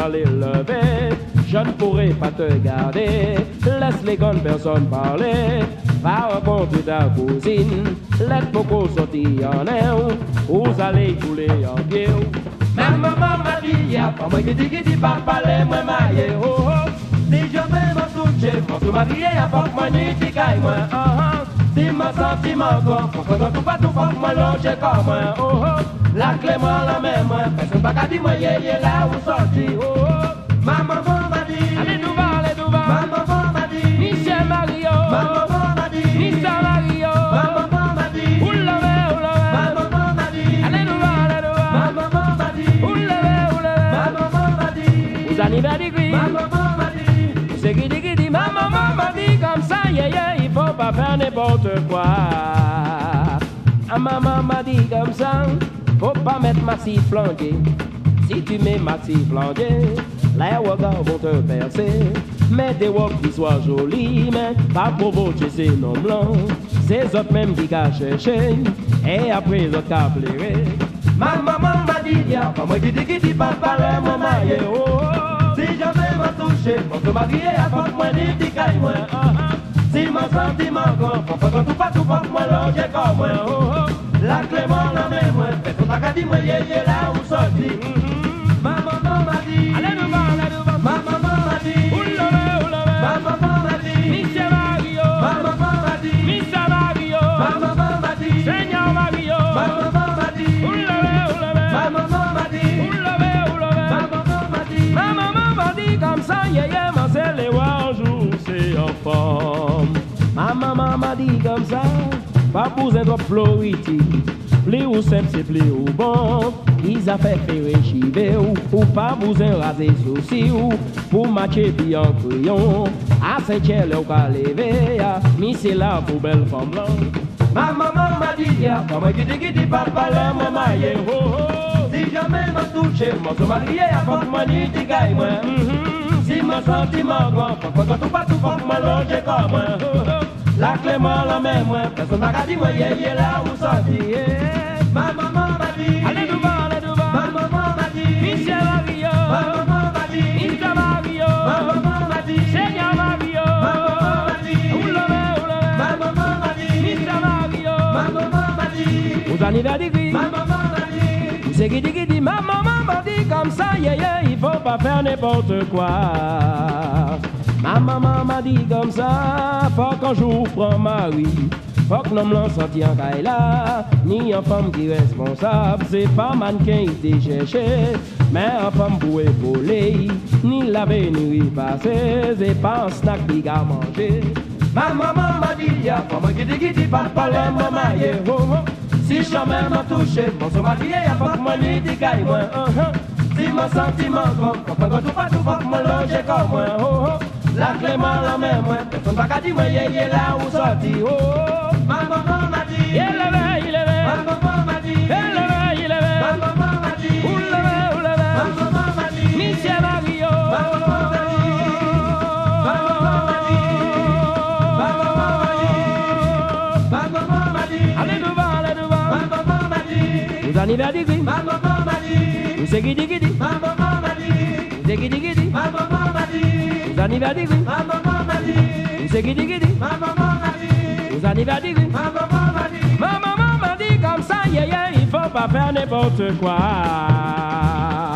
dans les levées. Je ne pourrai pas te garder, laisse les bonnes personnes parler. Va rencontrer ta cousine, laisse beaucoup sortir en air. Vous allez couler en pied. Ma maman m'a dit, y'a pas moi qui dit, pas parler, moi maillé, oh oh. Si je vais me toucher, moi se marier, y'a pas que moi ni t'y caille, moi, Si ma sentiment encore, quand tout pas tout faut que moi longer comme moi, oh oh. La clé moi la même, moi, personne pas qu'à dire, moi, yé, là où sorti, oh oh. Ma maman m'a dit, allez nous voir, ma maman m'a dit, Michel Mario, ma maman m'a dit, Michel Mario, ma maman m'a dit, oulave, ma maman m'a dit, allez nous voir, ma maman m'a dit, oulave, ma maman m'a dit, vous allez vers les gris, ma maman m'a dit, c'est qui dit, ma maman m'a dit comme ça, yeah, yeah, il faut pas faire n'importe quoi. Ma maman m'a dit comme ça, faut pas mettre massif flanqué. Si tu mets massif flanqué, les regards vont te percer. Mets des woks qui soient jolis, mais pas provoquer ces noms blancs. C'est eux même qui cachent chercher, et après ils ont qu'à pleurer. Ma maman m'a dit, y'a pas moi qui dit, pas parler, moi maillé, oh oh. Si jamais m'a touché, pour se marier, avant moi ni t'y caille, moi, Si mon sentiment encore, pour que tout pas tout pas, moi loger comme moi, oh oh. La clé moi la main, moi, fais ton acadie, moi, yé, là où sorti. Ma maman m'a dit, allez nous voir, ma maman m'a dit, ma maman m'a dit, Michel Mario, ma maman m'a dit, Michel Mario, ma maman m'a dit, Seigneur Mario, ma maman m'a dit, ma maman m'a dit, ma maman m'a dit, ma maman m'a dit comme ça, yeah, yeah, ma c'est les jour, c'est en forme. Ma maman m'a dit comme ça, pas pour être floriti. Plus ou simple, c'est plus ou bon. Ils a fait faire chiver ou pas besoin raser soucis ou pour matcher bien en crayon. À cette chèle ou qu'à lever, mais c'est la poubelle femme blanche. Ma maman m'a dit, comment qui dit, papa, la maman, yeah, oh oh. Si jamais m'a touché, moi se marier, avant que moi ni t'y gagne, moi. Si mon sentiment grand, quand tout pas tout, faut que moi loger comme moi, oh oh. La clé moi la même, moi, personne n'a qu'à dire, moi, yeah, là où sorti, Ma maman m'a dit, allez nous voir, ma maman m'a dit, Michel Mario, ma maman m'a dit, Michel Mario, ma maman m'a dit, Seigneur Mario, ma maman m'a dit, ma maman m'a dit, Michel Mario, ma maman m'a dit, vous allez vers des gris, ma maman m'a dit, c'est qui dit, ma maman m'a dit comme ça, yeah, yeah, il faut pas faire n'importe quoi. Ma maman m'a dit comme ça, faut qu'un jour prend mari. Faut que l'homme l'en sorti en caille là, ni en femme qui est responsable, c'est pas mannequin qui t'est cherché, mais en femme pour épauler, ni laver ni repasser, c'est pas un snack qui a mangé. Ma maman m'a dit, y'a pas moi qui dit, pas parler, maman, yeah, oh oh. Si jamais m'a touché, mon se marié, y'a pas que moi ni dit caille, moi, Si mon sentiment grand, quand tout pas tout, faut que moi loger comme moi, oh oh. La clé moi la main, moi, personne pas qu'à dire, moi, yeah, là où sorti, oh oh. Ma maman m'a dit, il est, ma maman m'a dit, il est, ma maman m'a dit, ma maman m'a dit, Michel Mario, ma maman m'a dit, ma maman m'a dit, ma maman m'a dit, ma maman m'a dit, allez nous voir, ma maman m'a dit, vous en avez dit, ma maman m'a dit, vous c'est qui dit, ma maman m'a dit, vous c'est qui dit, ma maman m'a dit, vous en avez dit, ma maman m'a dit, vous c'est qui dit, ma maman m'a dit. Vous avez dit, ma maman m'a dit, ma maman m'a dit comme ça, yeah, yeah, il faut pas faire n'importe quoi.